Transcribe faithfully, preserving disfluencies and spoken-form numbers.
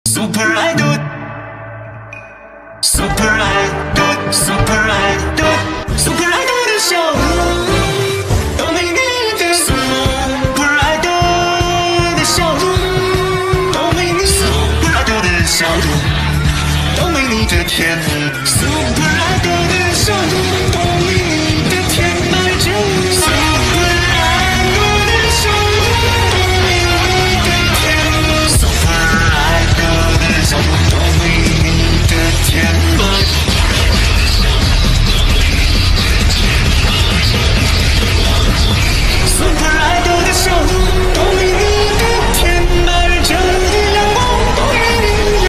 Super Idol Super Idol Super Idol Super Idol 的笑容都没你的 Super Idol 的笑容都没你 Super Idol 的笑容都没你的甜蜜。